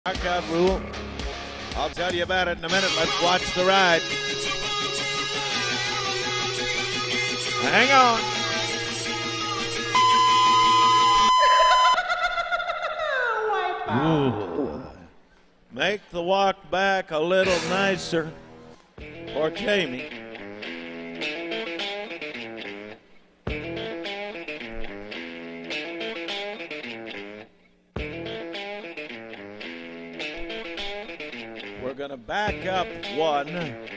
Knockout rule. I'll tell you about it in a minute. Let's watch the ride. Hang on. Ooh. Make the walk back a little nicer for Jamie. We're going to back up one.